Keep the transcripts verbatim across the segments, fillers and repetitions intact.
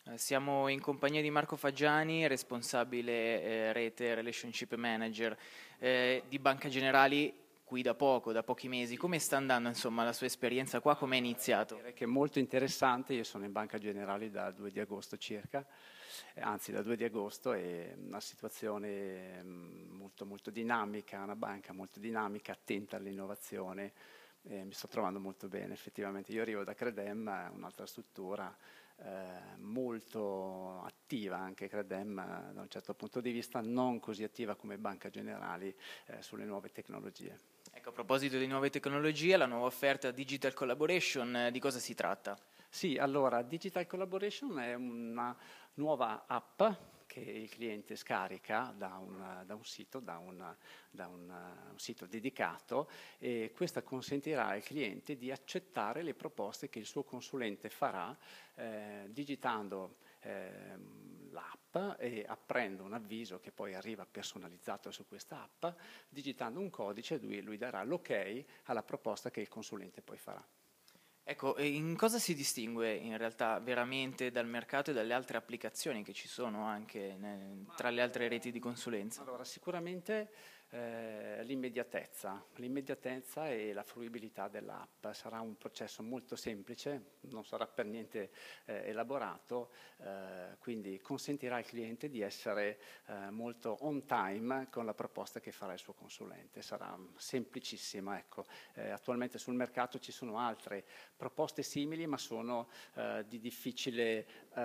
Eh, Siamo in compagnia di Marco Faggiani, responsabile eh, rete Relationship Manager eh, di Banca Generali, qui da poco, da pochi mesi. Come sta andando insomma la sua esperienza qua? Come è iniziato? Direi che è molto interessante. Io sono in Banca Generali da due di agosto circa, eh, anzi da due di agosto, è una situazione mm, molto, molto dinamica, una banca molto dinamica, attenta all'innovazione. Eh, mi sto trovando molto bene, effettivamente. Io arrivo da Credem, un'altra struttura eh, molto attiva, anche Credem eh, da un certo punto di vista, non così attiva come Banca Generali eh, sulle nuove tecnologie. Ecco, a proposito di nuove tecnologie, la nuova offerta Digital Collaboration, eh, di cosa si tratta? Sì, allora Digital Collaboration è una nuova app che il cliente scarica da un, da un sito, da, un, da un, un sito dedicato, e questa consentirà al cliente di accettare le proposte che il suo consulente farà eh, digitando eh, l'app e apprendo un avviso che poi arriva personalizzato su questa app, digitando un codice, lui, lui darà l'ok alla proposta che il consulente poi farà. Ecco, e in cosa si distingue in realtà veramente dal mercato e dalle altre applicazioni che ci sono anche ne- tra le altre reti di consulenza? Allora, sicuramente eh, l'immediatezza, l'immediatezza e la fruibilità dell'app. Sarà un processo molto semplice, non sarà per niente eh, elaborato, eh, quindi consentirà al cliente di essere eh, molto on time con la proposta che farà il suo consulente. Sarà semplicissima, ecco. Eh, attualmente sul mercato ci sono altre proposte simili, ma sono eh, di difficile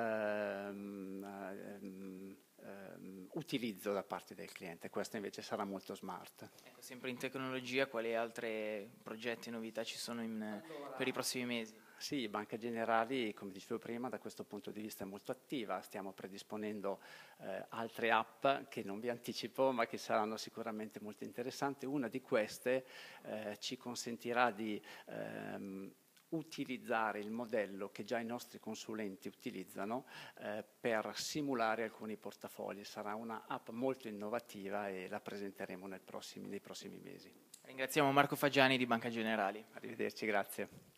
ehm, ehm, ehm, utilizzo da parte del cliente. Questa invece sarà molto smart. Ecco, sempre in tecnologia, quali altri progetti e novità ci sono in- Allora, per i prossimi mesi? sì, Banca Generali, come dicevo prima, da questo punto di vista è molto attiva. Stiamo predisponendo eh, altre app che non vi anticipo, ma che saranno sicuramente molto interessanti. Una di queste eh, ci consentirà di ehm, utilizzare il modello che già i nostri consulenti utilizzano eh, per simulare alcuni portafogli. Sarà una app molto innovativa e la presenteremo nel prossimi- nei prossimi mesi. Ringraziamo Marco Faggiani di Banca Generali. Arrivederci, grazie.